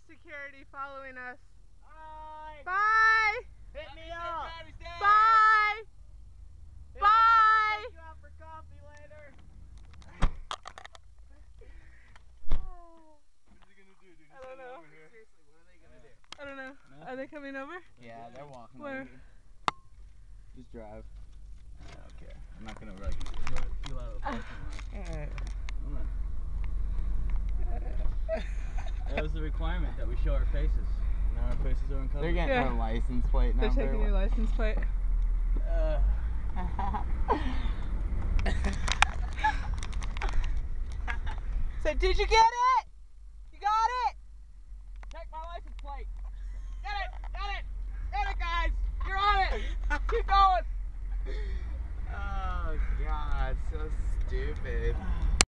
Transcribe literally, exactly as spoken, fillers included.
security following us. Bye! Bye! Hit me up! Bye! Hit Bye! me up. I'll take you out for coffee later. What are they gonna do, dude? I don't know. Over here. Seriously, what are they gonna do? I don't know. Are they coming over? Yeah, they're walking Where? over here. Just drive. I don't care. I'm not gonna like peel out of the parking lot. Come on. That was the requirement that we show our faces. Now our faces are uncovered. They're getting Yeah. our license plate number. They're taking your license plate. Uh. So did you get it? You got it? Check my license plate. Get it! Get it! Get it, guys! You're on it! Keep going! Oh god, so stupid.